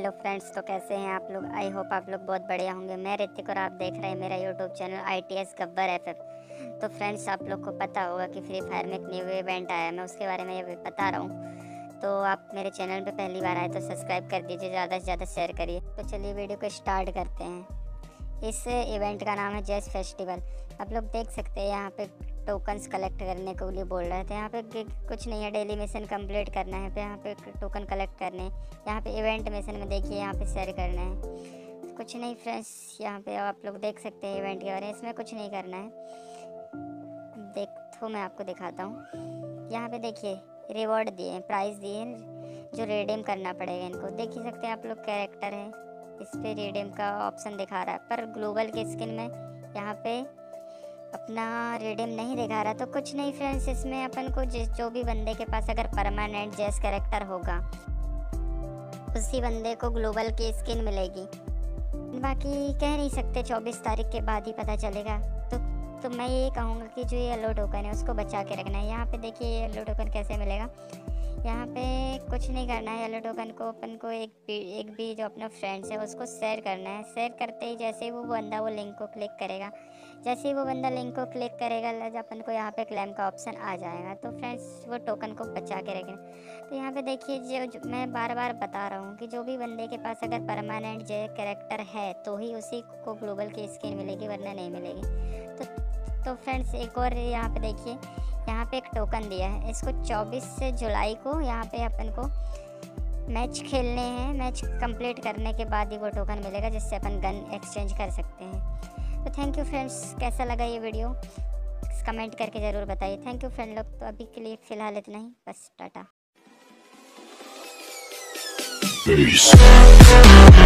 Hello friends, तो कैसे हैं आप लोग। आई होप आप लोग बहुत बढ़िया होंगे। मैं ऋतिक और आप देख रहे हैं मेरा YouTube channel ITS Gabbar FF। तो फ्रेंड्स, आप लोग को पता होगा कि फ्री फायर में एक न्यू इवेंट आया है, मैं उसके बारे में ये बता रहा हूँ। तो आप मेरे चैनल पे पहली बार आए तो सब्सक्राइब कर दीजिए, ज़्यादा से ज़्यादा शेयर करिए। तो चलिए वीडियो को स्टार्ट करते हैं। इस इवेंट का नाम है जैस फेस्टिवल। आप लोग देख सकते हैं यहाँ पे टोकन्स कलेक्ट करने को लिए बोल रहे थे। यहाँ पे कुछ नहीं है, डेली मिशन कंप्लीट करना है। यहाँ पे टोकन कलेक्ट करने हैं। यहाँ पे इवेंट मिशन में देखिए, यहाँ पे शेयर करना है। कुछ नहीं फ्रेंड्स, यहाँ पे आप लोग देख सकते हैं इवेंट के बारे में। इसमें कुछ नहीं करना है। तो मैं आपको दिखाता हूँ। यहाँ पे देखिए रिवॉर्ड दिए हैं, प्राइस दिए हैं जो रिडीम करना पड़ेगा इनको। देख ही सकते हैं आप लोग, कैरेक्टर है, इस पे रिडीम का ऑप्शन दिखा रहा है। पर ग्लोबल के स्किन में यहाँ पे अपना रिडीम नहीं दिखा रहा। तो कुछ नहीं फ्रेंड्स, इसमें अपन को जो भी बंदे के पास अगर परमानेंट जैस कैरेक्टर होगा, उसी बंदे को ग्लोबल की स्किन मिलेगी। बाकी कह नहीं सकते, 24 तारीख के बाद ही पता चलेगा। तो मैं ये कहूँगा कि जो येलो टोकन है उसको बचा के रखना है। यहाँ पे देखिए येलो टोकन कैसे मिलेगा। यहाँ पे कुछ नहीं करना है। येलो टोकन को अपन को एक भी जो अपना फ्रेंड्स है उसको शेयर करना है। शेयर करते ही जैसे ही वो बंदा वो लिंक को क्लिक करेगा, जैसे ही वो बंदा लिंक को क्लिक करेगा, अपन को यहाँ पे क्लेम का ऑप्शन आ जाएगा। तो फ्रेंड्स, वो टोकन को बचा के रखें। तो यहाँ पे देखिए, जो मैं बार बार बता रहा हूँ कि जो भी बंदे के पास अगर परमानेंट जो कैरेक्टर है तो ही उसी को ग्लोबल की स्किन मिलेगी, वरना नहीं मिलेगी। तो फ्रेंड्स, एक और यहाँ पे देखिए, यहाँ पे एक टोकन दिया है। इसको 24 जुलाई को यहाँ पे अपन को मैच खेलने हैं। मैच कंप्लीट करने के बाद ही वो टोकन मिलेगा, जिससे अपन गन एक्सचेंज कर सकते हैं। तो थैंक यू फ्रेंड्स, कैसा लगा ये वीडियो कमेंट करके ज़रूर बताइए। थैंक यू फ्रेंड लोग। तो अभी के लिए फ़िलहाल इतना ही, बस टाटा।